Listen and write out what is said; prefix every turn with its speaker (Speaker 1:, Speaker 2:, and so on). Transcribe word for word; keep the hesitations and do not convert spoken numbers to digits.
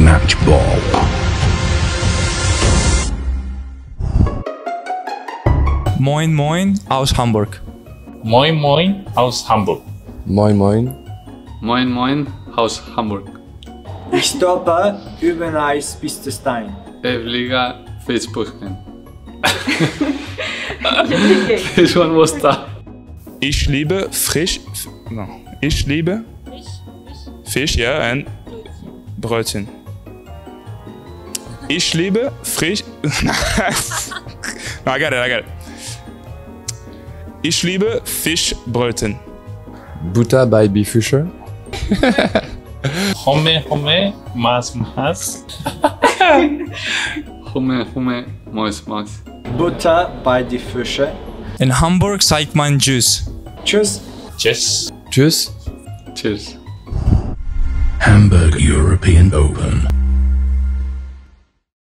Speaker 1: Matchball.
Speaker 2: Moin Moin aus Hamburg.
Speaker 3: Moin Moin aus Hamburg.
Speaker 4: Moin Moin.
Speaker 5: Moin Moin aus Hamburg.
Speaker 6: Ich stoppe über Eis bis der Stein.
Speaker 5: Evliga Facebooken. This one was tough.
Speaker 2: Ich liebe frisch. No. Ich liebe Fisch, ja, und Brötchen. Ich liebe frisch. No, I got it, I got it. Ich liebe Fischbrötchen.
Speaker 4: Butter bei Bifischer.
Speaker 3: Home Home Mas Mas.
Speaker 5: Humme Humme Mois Mois.
Speaker 6: Butter bei die Fische.
Speaker 2: In Hamburg sagt man Tschüss.
Speaker 6: Tschüss.
Speaker 3: Tschüss.
Speaker 4: Tschüss.
Speaker 5: Cheers.
Speaker 1: Hamburg European Open.